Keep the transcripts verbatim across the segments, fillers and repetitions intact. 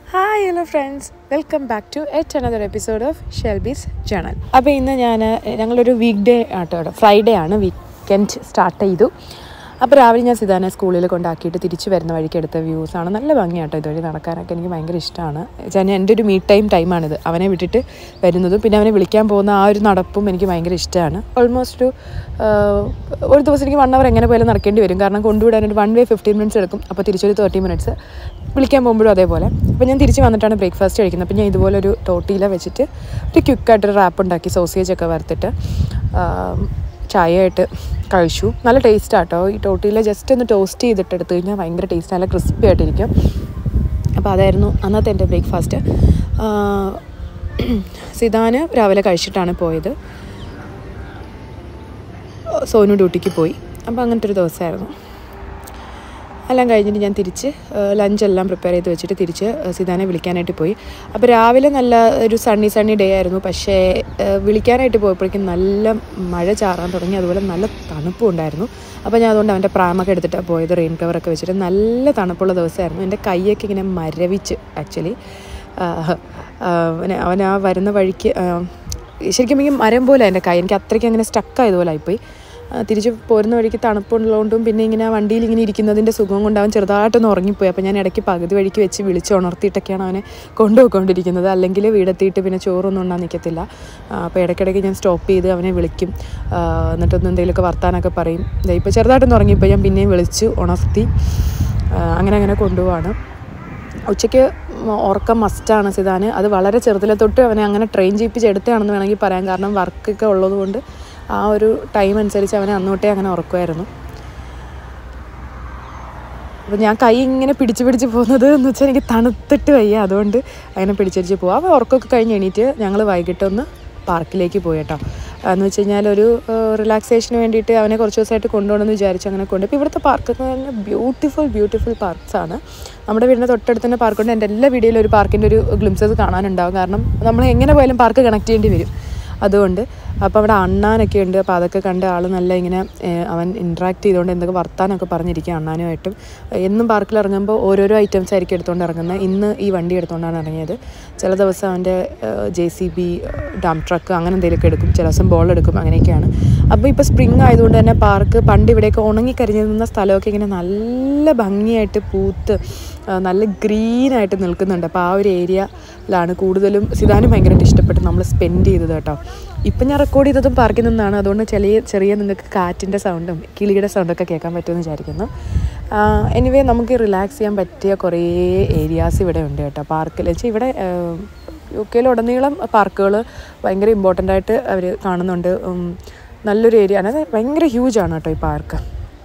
Hi hello friends, welcome back to at another episode of Shelby's journal. അപ്പോൾ ഇന്ന് ഞാൻ ഞങ്ങളൊരു വീക്ക് ഡേ ആട്ടോ, ഫ്രൈഡേ ആണ്, വീക്കെൻഡ് സ്റ്റാർട്ട് ചെയ്തു. അപ്പോൾ രാവിലെ ഞാൻ സിതാനെ സ്കൂളിൽ കൊണ്ടാക്കിയിട്ട് തിരിച്ച് വരുന്ന വഴിക്ക് എടുത്ത വ്യൂസാണ്. നല്ല ഭംഗിയാട്ടോ ഇതുവഴി നടക്കാനൊക്കെ, എനിക്ക് ഭയങ്കര ഇഷ്ടമാണ്. ഞാൻ എൻ്റെ ഒരു മീ ടൈം ടൈമാണിത്, അവനെ വിട്ടിട്ട് വരുന്നതും പിന്നെ അവനെ വിളിക്കാൻ പോകുന്ന ആ ഒരു നടപ്പും എനിക്ക് ഭയങ്കര ഇഷ്ടമാണ്. ഓൾമോസ്റ്റ് ഒരു ഒരു ദിവസം എനിക്ക് വൺ അവർ എങ്ങനെ പോയാലും നടക്കേണ്ടി വരും, കാരണം കൊണ്ടുവിടാനൊരു വൺ വേ ഫിഫ്റ്റീൻ മിനിറ്റ്സ് എടുക്കും. അപ്പോൾ തിരിച്ചൊരു തേർട്ടി മിനിറ്റ്സ് വിളിക്കാൻ പോകുമ്പോഴും അതേപോലെ. അപ്പോൾ ഞാൻ തിരിച്ച് വന്നിട്ടാണ് ബ്രേക്ക്ഫാസ്റ്റ് കഴിക്കുന്നത്. അപ്പോൾ ഞാൻ ഇതുപോലെ ഒരു ടോട്ടിയില വെച്ചിട്ട് ഒരു ക്വിക്കായിട്ടൊരു റാപ്പ് ഉണ്ടാക്കി സോസേജൊക്കെ വറുത്തിട്ട് ചായയായിട്ട് കഴിച്ചു. നല്ല ടേസ്റ്റാട്ടോ ഈ ടോട്ടിയില. ജസ്റ്റ് ഒന്ന് ടോസ്റ്റ് ചെയ്തിട്ട് എടുത്തു കഴിഞ്ഞാൽ ഭയങ്കര ടേസ്റ്റ്, നല്ല ക്രിസ്പി ആയിട്ടിരിക്കും. അപ്പോൾ അതായിരുന്നു അന്നത്തെ എൻ്റെ ബ്രേക്ക്ഫാസ്റ്റ്. സിതാന് രാവിലെ കഴിച്ചിട്ടാണ് പോയത്, സോനു ഡ്യൂട്ടിക്ക് പോയി. അപ്പോൾ അങ്ങനത്തെ ഒരു ദിവസമായിരുന്നു. എല്ലാം കഴിഞ്ഞിട്ട് ഞാൻ തിരിച്ച് ലഞ്ചെല്ലാം പ്രിപ്പയർ ചെയ്ത് വെച്ചിട്ട് തിരിച്ച് സിതാനെ വിളിക്കാനായിട്ട് പോയി. അപ്പോൾ രാവിലെ നല്ല ഒരു സണ്ണി സണ്ണി ഡേ ആയിരുന്നു, പക്ഷേ വിളിക്കാനായിട്ട് പോയപ്പോഴേക്കും നല്ല മഴ ചാറാൻ തുടങ്ങി, അതുപോലെ നല്ല തണുപ്പും ഉണ്ടായിരുന്നു. അപ്പോൾ ഞാൻ അതുകൊണ്ട് അവൻ്റെ പ്രാമൊക്കെ എടുത്തിട്ടാണ് പോയത്, റെയിൻ കവറൊക്കെ വെച്ചിട്ട്. നല്ല തണുപ്പുള്ള ദിവസമായിരുന്നു. എൻ്റെ കൈയൊക്കെ ഇങ്ങനെ മരവിച്ച് ആക്ച്വലി. അവൻ ആ വരുന്ന വഴിക്ക് ശരിക്കും ഈ മരം പോലെ എൻ്റെ കൈ, എനിക്ക് അത്രയ്ക്ക് അങ്ങനെ സ്റ്റക്കായതുപോലെ ആയിപ്പോയി. തിരിച്ച് പോരുന്ന വഴിക്ക് തണുപ്പുള്ളതുകൊണ്ടും പിന്നെ ഇങ്ങനെ വണ്ടിയിൽ ഇങ്ങനെ ഇരിക്കുന്നതിൻ്റെ സുഖം കൊണ്ട് അവൻ ചെറുതായിട്ടൊന്ന് ഉറങ്ങിപ്പോയി. അപ്പോൾ ഞാൻ ഇടയ്ക്ക് പകുതി വഴിക്ക് വെച്ച് വിളിച്ച് ഉണർത്തിയിട്ടൊക്കെയാണ് അവനെ കൊണ്ടുപോയിക്കൊണ്ടിരിക്കുന്നത്. അല്ലെങ്കിൽ വീടെത്തിയിട്ട് പിന്നെ ചോറൊന്നും ഉണ്ടാകാൻ നിൽക്കത്തില്ല. അപ്പോൾ ഇടയ്ക്കിടയ്ക്ക് ഞാൻ സ്റ്റോപ്പ് ചെയ്ത് അവനെ വിളിക്കും, എന്നിട്ടൊന്ന് എന്തെങ്കിലുമൊക്കെ വർത്താനൊക്കെ പറയും. ഇപ്പോൾ ചെറുതായിട്ടൊന്ന് ഉറങ്ങിയപ്പോൾ ഞാൻ പിന്നെയും വിളിച്ച് ഉണർത്തി അങ്ങനെ അങ്ങനെ കൊണ്ടുപോവാണ്. ഉച്ചയ്ക്ക് ഉറക്കം മസ്റ്റാണ് സിതാന്. അത് വളരെ ചെറുതിലെ തൊട്ട് അവനെ അങ്ങനെ ട്രെയിൻ ചെയ്യിപ്പിച്ചെടുത്തതാണെന്ന് വേണമെങ്കിൽ പറയാം, കാരണം വർക്കൊക്കെ ഉള്ളതുകൊണ്ട് ആ ഒരു ടൈം അനുസരിച്ച് അവനെ അന്നോട്ടേ അങ്ങനെ ഉറക്കുമായിരുന്നു. അപ്പോൾ ഞാൻ കൈ ഇങ്ങനെ പിടിച്ച് പിടിച്ച് പോകുന്നത് എന്ന് വെച്ചാൽ എനിക്ക് തണുത്തിട്ട് വയ്യ, അതുകൊണ്ട് അങ്ങനെ പിടിച്ചിടിച്ച് പോകാം. അപ്പോൾ ഉറക്കമൊക്കെ കഴിഞ്ഞ് എണീറ്റ് ഞങ്ങൾ വൈകിട്ടൊന്ന് പാർക്കിലേക്ക് പോയി കേട്ടോ. എന്ന് വെച്ച് കഴിഞ്ഞാൽ ഒരു റിലാക്സേഷന് വേണ്ടിയിട്ട് അവനെ കുറച്ച് ദിവസമായിട്ട് കൊണ്ടുപോകണമെന്ന് വിചാരിച്ചു, അങ്ങനെ കൊണ്ട്. ഇപ്പോൾ ഇവിടുത്തെ പാർക്കൊക്കെ തന്നെ ബ്യൂട്ടിഫുൾ ബ്യൂട്ടിഫുൾ പാർക്സാണ്. നമ്മുടെ വീടിൻ്റെ തൊട്ടടുത്ത് തന്നെ പാർക്കുണ്ട്. എൻ്റെ എല്ലാ വീഡിയോയിലും ഒരു പാർക്കിൻ്റെ ഒരു ഗ്ലിംസസ് കാണാനുണ്ടാവും, കാരണം നമ്മൾ എങ്ങനെ പോയാലും പാർക്ക് കണക്ട് ചെയ്യേണ്ടി വരും, അതുകൊണ്ട്. അപ്പോൾ അവിടെ അണ്ണാനൊക്കെ ഉണ്ട്. അപ്പോൾ അതൊക്കെ കണ്ട് ആൾ നല്ല ഇങ്ങനെ അവൻ ഇൻട്രാക്ട് ചെയ്തുകൊണ്ട് എന്തൊക്കെ വർത്താനൊക്കെ പറഞ്ഞിരിക്കുക അണ്ണാനുമായിട്ടും. എന്നും പാർക്കിൽ ഇറങ്ങുമ്പോൾ ഓരോരോ ഐറ്റംസ് ആയിരിക്കും എടുത്തുകൊണ്ട് ഇറങ്ങുന്നത്. ഇന്ന് ഈ വണ്ടി എടുത്തുകൊണ്ടാണ് ഇറങ്ങിയത്. ചില ദിവസം അവൻ്റെ J C B, dump truck അങ്ങനെ എന്തെങ്കിലുമൊക്കെ എടുക്കും, ചില ദിവസം ബോൾ എടുക്കും, അങ്ങനെയൊക്കെയാണ്. അപ്പോൾ ഇപ്പോൾ സ്പ്രിങ് ആയതുകൊണ്ട് തന്നെ പാർക്ക് പണ്ട് ഇവിടെയൊക്കെ ഉണങ്ങിക്കരിഞ്ഞു നിന്ന സ്ഥലമൊക്കെ ഇങ്ങനെ നല്ല ഭംഗിയായിട്ട് പൂത്ത് നല്ല ഗ്രീനായിട്ട് നിൽക്കുന്നുണ്ട്. അപ്പോൾ ആ ഒരു ഏരിയയിലാണ് കൂടുതലും സിതാനും ഭയങ്കരമായിട്ട് ഇഷ്ടപ്പെട്ട് നമ്മൾ സ്പെൻഡ് ചെയ്തത് കേട്ടോ. ഇപ്പം ഞാൻ റെക്കോർഡ് ചെയ്തതും പാർക്കിൽ നിന്നാണ്, അതുകൊണ്ട് ചെറിയ ചെറിയ നിങ്ങൾക്ക് കാറ്റിൻ്റെ സൗണ്ടും കിളിയുടെ സൗണ്ടൊക്കെ കേൾക്കാൻ പറ്റുമെന്ന് വിചാരിക്കുന്നു. എനിവേ നമുക്ക് റിലാക്സ് ചെയ്യാൻ പറ്റിയ കുറേ ഏരിയാസ് ഇവിടെ ഉണ്ട് കേട്ടോ പാർക്കിൽ. വെച്ചാൽ ഇവിടെ യു കെയിലുടനീളം പാർക്കുകൾ ഭയങ്കര ഇമ്പോർട്ടൻ്റ് ആയിട്ട് അവർ കാണുന്നുണ്ട്. നല്ലൊരു ഏരിയ ആണ്, അത് ഭയങ്കര ഹ്യൂജാണ് കേട്ടോ ഈ പാർക്ക്.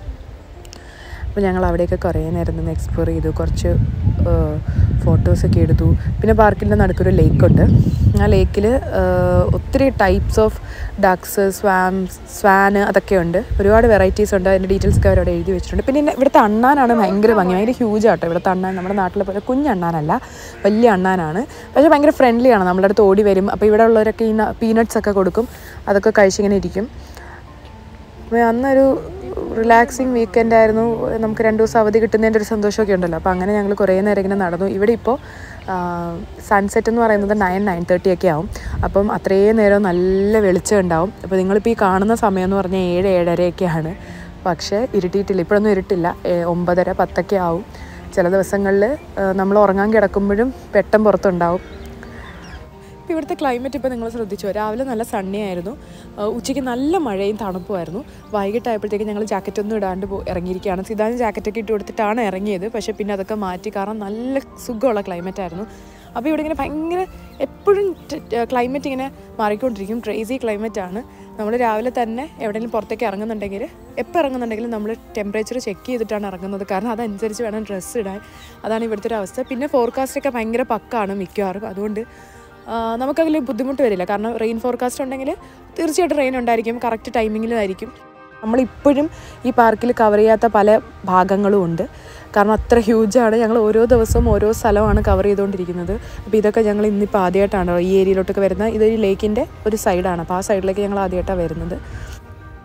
അപ്പോൾ ഞങ്ങൾ അവിടെയൊക്കെ കുറേ നേരം നിന്ന് എക്സ്പ്ലോർ ചെയ്തു, കുറച്ച് ഫോട്ടോസൊക്കെ എടുത്തു. പിന്നെ പാർക്കിൻ്റെ നടുക്കൊരു ലേക്കുണ്ട്. ആ ലേക്കിൽ ഒത്തിരി types of ducks, swans, swan അതൊക്കെ ഉണ്ട്. ഒരുപാട് വെറൈറ്റീസ് ഉണ്ട്. അതിൻ്റെ ഡീറ്റെയിൽസൊക്കെ അവരവിടെ എഴുതി വെച്ചിട്ടുണ്ട്. പിന്നെ ഇവിടുത്തെ അണ്ണാനാണ് ഭയങ്കര ഭംഗി, ഭയങ്കര ഹ്യൂജ് ആട്ടോ ഇവിടുത്തെ അണ്ണാൻ. നമ്മുടെ നാട്ടിലെ പോലെ കുഞ്ഞണ്ണാനല്ല, വലിയ അണ്ണാനാണ്. പക്ഷേ ഭയങ്കര ഫ്രണ്ട്ലിയാണ്, നമ്മുടെ അടുത്ത് ഓടി വരും. അപ്പോൾ ഇവിടെ ഉള്ളവരൊക്കെ ഈ പീനട്ട്സ് ഒക്കെ കൊടുക്കും, അതൊക്കെ കഴിച്ചിങ്ങനെ ഇരിക്കും. അപ്പോൾ അന്നൊരു റിലാക്സിങ് വീക്കെൻഡ് ആയിരുന്നു. നമുക്ക് രണ്ട് ദിവസം അവധി കിട്ടുന്നതിൻ്റെ ഒരു സന്തോഷമൊക്കെ ഉണ്ടല്ലോ. അപ്പോൾ അങ്ങനെ ഞങ്ങൾ കുറേ നേരം ഇങ്ങനെ നടന്നു. ഇവിടെ ഇപ്പോൾ സൺസെറ്റ് എന്ന് പറയുന്നത് നയൻ നയൻ തേർട്ടി ഒക്കെ ആവും. അപ്പം അത്രയും നേരം നല്ല വെളിച്ചം ഉണ്ടാവും. അപ്പോൾ നിങ്ങളിപ്പോൾ ഈ കാണുന്ന സമയം എന്ന് പറഞ്ഞാൽ ഏഴ് ഏഴരയൊക്കെയാണ്, പക്ഷേ ഇരുട്ടിയിട്ടില്ല, ഇപ്പോഴൊന്നും ഇരുട്ടില്ല. ഒമ്പതര പത്തൊക്കെ ആവും. ചില ദിവസങ്ങളിൽ നമ്മൾ ഉറങ്ങാൻ കിടക്കുമ്പോഴും വെട്ടം പുറത്തുണ്ടാവും. ഇപ്പോൾ ഇവിടുത്തെ ക്ലൈമറ്റ് ഇപ്പോൾ നിങ്ങൾ ശ്രദ്ധിച്ചു, രാവിലെ നല്ല സണ്ണി ആയിരുന്നു, ഉച്ചയ്ക്ക് നല്ല മഴയും തണുപ്പുമായിരുന്നു. വൈകിട്ടായപ്പോഴത്തേക്ക് ഞങ്ങൾ ജാക്കറ്റൊന്നും ഇടാണ്ട് പോ ഇറങ്ങിയിരിക്കുകയാണ്. സിതാന് ജാക്കറ്റൊക്കെ ഇട്ട് കൊടുത്തിട്ടാണ് ഇറങ്ങിയത്, പക്ഷേ പിന്നെ അതൊക്കെ മാറ്റി, കാരണം നല്ല സുഖമുള്ള ക്ലൈമറ്റായിരുന്നു. അപ്പോൾ ഇവിടെ ഇങ്ങനെ ഭയങ്കര എപ്പോഴും ക്ലൈമറ്റ് ഇങ്ങനെ മാറിക്കൊണ്ടിരിക്കും, ക്രേസി ക്ലൈമറ്റാണ്. നമ്മൾ രാവിലെ തന്നെ എവിടെയെങ്കിലും പുറത്തേക്ക് ഇറങ്ങുന്നുണ്ടെങ്കിൽ, എപ്പോൾ ഇറങ്ങുന്നുണ്ടെങ്കിലും നമ്മൾ ടെമ്പറേച്ചർ ചെക്ക് ചെയ്തിട്ടാണ് ഇറങ്ങുന്നത്, കാരണം അതനുസരിച്ച് വേണം ഡ്രസ്സ് ഇടാൻ. അതാണ് ഇവിടുത്തെ ഒരു അവസ്ഥ. പിന്നെ ഫോർകാസ്റ്റൊക്കെ ഭയങ്കര പക്കാണ് മിക്കവാറും, അതുകൊണ്ട് നമുക്കതിൽ ബുദ്ധിമുട്ട് വരില്ല. കാരണം റെയിൻ ഫോർകാസ്റ്റ് ഉണ്ടെങ്കിൽ തീർച്ചയായിട്ടും റെയിൻ ഉണ്ടായിരിക്കും, കറക്റ്റ് ടൈമിങ്ങിലായിരിക്കും. നമ്മളിപ്പോഴും ഈ പാർക്കിൽ കവർ ചെയ്യാത്ത പല ഭാഗങ്ങളും ഉണ്ട്, കാരണം അത്ര ഹ്യൂജാണ്. ഞങ്ങൾ ഓരോ ദിവസവും ഓരോ സ്ഥലമാണ് കവർ ചെയ്തുകൊണ്ടിരിക്കുന്നത്. അപ്പോൾ ഇതൊക്കെ ഞങ്ങൾ ഇന്നിപ്പോൾ ആദ്യമായിട്ടാണ് ഈ ഏരിയയിലോട്ടൊക്കെ വരുന്നത്. ഇതൊരു ലേക്കിൻ്റെ ഒരു സൈഡാണ്, അപ്പോൾ ആ സൈഡിലേക്ക് ഞങ്ങൾ ആദ്യമായിട്ടാണ് വരുന്നത്.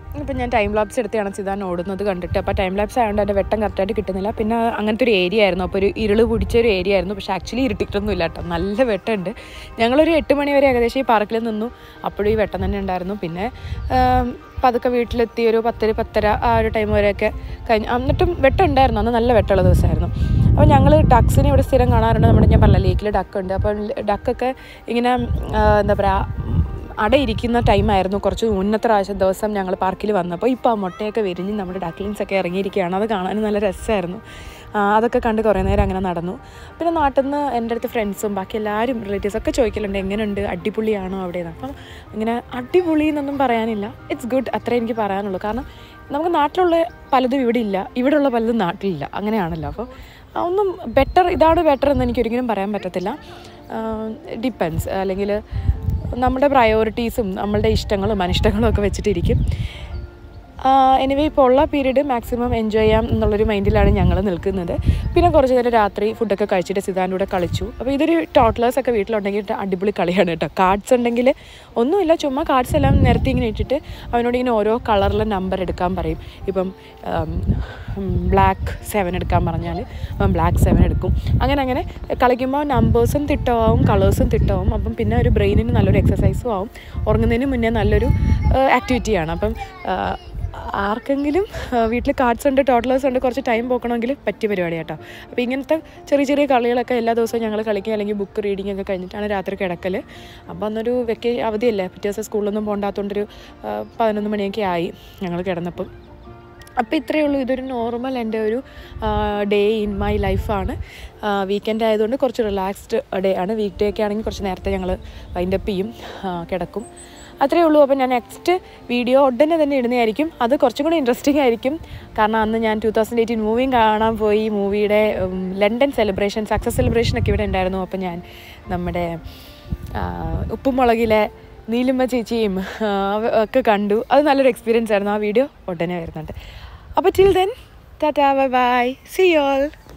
ഇപ്പം ഞാൻ ടൈം ലാപ്സ് എടുത്താണ് സിതാൻ ഓടുന്നത് കണ്ടിട്ട്. അപ്പോൾ ടൈം ലാപ്സ് ആയതുകൊണ്ട് അതിൻ്റെ വെട്ടം കറക്റ്റായിട്ട് കിട്ടുന്നില്ല. പിന്നെ അങ്ങനത്തെ ഒരു ഏരിയ ആയിരുന്നു, അപ്പോൾ ഒരു ഇരുള് പിടിച്ച ഒരു ഏരിയ ആയിരുന്നു. പക്ഷേ ആക്ച്വലി ഇരുട്ടിട്ടൊന്നും ഇല്ല കേട്ടോ, നല്ല വെട്ടമുണ്ട്. ഞങ്ങളൊരു എട്ട് മണി വരെ ഏകദേശം ഈ പാർക്കിൽ നിന്നു, അപ്പോഴും ഈ വെട്ടം തന്നെ ഉണ്ടായിരുന്നു. പിന്നെ പതുക്കെ വീട്ടിലെത്തി ഒരു പത്തര പത്തര ആ ഒരു ടൈം വരെയൊക്കെ കഴിഞ്ഞ്, എന്നിട്ടും വെട്ടം ഉണ്ടായിരുന്നു. അന്ന് നല്ല വെട്ടമുള്ള ദിവസമായിരുന്നു. അപ്പോൾ ഞങ്ങൾ ഡക്സിനെ ഇവിടെ സ്ഥിരം കാണാറുണ്ട്. നമ്മുടെ ഞാൻ പറഞ്ഞ ലേക്കിൽ ഡക്കുണ്ട്. അപ്പോൾ ഡക്കൊക്കെ ഇങ്ങനെ എന്താ പറയുക അടയിരിക്കുന്ന ടൈമായിരുന്നു കുറച്ച് മുന്നത്തെ പ്രാവശ്യം ദിവസം ഞങ്ങൾ പാർക്കിൽ വന്നപ്പോൾ. ഇപ്പോൾ ആ മുട്ടയൊക്കെ വിരിഞ്ഞ് നമ്മുടെ ഡക്ലിങ്സൊക്കെ ഇറങ്ങിയിരിക്കുകയാണ്. അത് കാണാനും നല്ല രസമായിരുന്നു. അതൊക്കെ കണ്ട് കുറേ നേരം അങ്ങനെ നടന്നു. പിന്നെ നാട്ടിൽ നിന്ന് എൻ്റെ അടുത്ത് ഫ്രണ്ട്സും ബാക്കി എല്ലാവരും റിലേറ്റീവ്സൊക്കെ ചോദിക്കലുണ്ട് എങ്ങനെയുണ്ട്, അടിപൊളിയാണോ അവിടെയെന്ന്. അപ്പം ഇങ്ങനെ അടിപൊളി എന്നൊന്നും പറയാനില്ല, ഇറ്റ്സ് ഗുഡ്, അത്രേ എനിക്ക് പറയാനുള്ളൂ. കാരണം നമുക്ക് നാട്ടിലുള്ള പലതും ഇവിടെ ഇല്ല, ഇവിടെയുള്ള പലതും നാട്ടിലില്ല, അങ്ങനെയാണല്ലോ. അപ്പോൾ ഒന്നും ബെറ്റർ ഇതാണ് ബെറ്റർ എന്ന് എനിക്കൊരിക്കലും പറയാൻ പറ്റത്തില്ല. ഡിപ്പെൻസ്, അല്ലെങ്കിൽ നമ്മുടെ പ്രയോറിറ്റീസും നമ്മളുടെ ഇഷ്ടങ്ങളും അനിഷ്ടങ്ങളും ഒക്കെ വെച്ചിട്ടിരിക്കും. എനിവേ ഇപ്പോൾ ഉള്ള പീരീഡ് മാക്സിമം എൻജോയ് ചെയ്യാം എന്നുള്ളൊരു മൈൻഡിലാണ് ഞങ്ങൾ നിൽക്കുന്നത്. പിന്നെ കുറച്ച് നേരം രാത്രി ഫുഡൊക്കെ കഴിച്ചിട്ട് സിതാൻ്റെ കൂടെ കളിച്ചു. അപ്പോൾ ഇതൊരു ടോട്ട്ലേഴ്സൊക്കെ വീട്ടിലുണ്ടെങ്കിൽ അടിപൊളി കളിയാണ് കേട്ടോ. കാർഡ്സ് ഉണ്ടെങ്കിൽ ഒന്നുമില്ല, ചുമ്മാ കാർഡ്സ് എല്ലാം നിരത്തി ഇങ്ങനെ ഇട്ടിട്ട് അവനോട് ഇങ്ങനെ ഓരോ കളറിലെ നമ്പർ എടുക്കാൻ പറയും. ഇപ്പം ബ്ലാക്ക് സെവൻ എടുക്കാൻ പറഞ്ഞാൽ അപ്പം ബ്ലാക്ക് സെവൻ എടുക്കും. അങ്ങനെ അങ്ങനെ കളിക്കുമ്പോൾ നമ്പേഴ്സും തിട്ടമാവും, കളേഴ്സും തിട്ടമാവും. അപ്പം പിന്നെ ഒരു ബ്രെയിനിന് നല്ലൊരു എക്സസൈസും ആവും. ഉറങ്ങുന്നതിന് മുന്നേ നല്ലൊരു ആക്ടിവിറ്റിയാണ്. അപ്പം ആർക്കെങ്കിലും വീട്ടിൽ കാർഡ്സ് ഉണ്ട്, ടോട്ട്ലേഴ്സ് ഉണ്ട്, കുറച്ച് ടൈം പോക്കണമെങ്കിൽ പറ്റിയ പരിപാടി കേട്ടോ. അപ്പോൾ ഇങ്ങനത്തെ ചെറിയ ചെറിയ കളികളൊക്കെ എല്ലാ ദിവസവും ഞങ്ങൾ കളിക്കുക, അല്ലെങ്കിൽ ബുക്ക് റീഡിംഗ് ഒക്കെ കഴിഞ്ഞിട്ടാണ് രാത്രി കിടക്കൽ. അപ്പോൾ അന്നൊരു വെക്കേ അവധിയല്ലേ, പിറ്റേ ദിവസം സ്കൂളിലൊന്നും പോകണ്ടാത്തതുകൊണ്ടൊരു പതിനൊന്ന് മണിയൊക്കെ ആയി ഞങ്ങൾ കിടന്നപ്പം. അപ്പോൾ ഇത്രയേ ഉള്ളൂ. ഇതൊരു നോർമൽ എൻ്റെ ഒരു ഡേ ഇൻ മൈ ലൈഫാണ്. വീക്കെൻഡ് ആയതുകൊണ്ട് കുറച്ച് റിലാക്സ്ഡ് ഡേ ആണ്. വീക്ക് ഡേ ഒക്കെ ആണെങ്കിൽ കുറച്ച് നേരത്തെ ഞങ്ങൾ വൈൻഡപ്പ് ചെയ്യും, കിടക്കും, അത്രയേ ഉള്ളൂ. അപ്പോൾ ഞാൻ നെക്സ്റ്റ് വീഡിയോ ഉടനെ തന്നെ ഇടുന്നതായിരിക്കും. അത് കുറച്ചും കൂടി ഇൻട്രസ്റ്റിംഗ് ആയിരിക്കും. കാരണം അന്ന് ഞാൻ ടു തൗസൻഡ് എയ്റ്റീൻ മൂവിയും കാണാൻ പോയി. മൂവിയുടെ ലണ്ടൻ സെലിബ്രേഷൻ, സക്സസ് സെലിബ്രേഷനൊക്കെ ഇവിടെ ഉണ്ടായിരുന്നു. അപ്പോൾ ഞാൻ നമ്മുടെ ഉപ്പുമുളകിലെ നീലിമ ചേച്ചിയും ഒക്കെ കണ്ടു. അത് നല്ലൊരു എക്സ്പീരിയൻസ് ആയിരുന്നു. ആ വീഡിയോ ഉടനെ വരുന്നുണ്ട്. അപ്പോൾ till then tata, bye bye, see you all.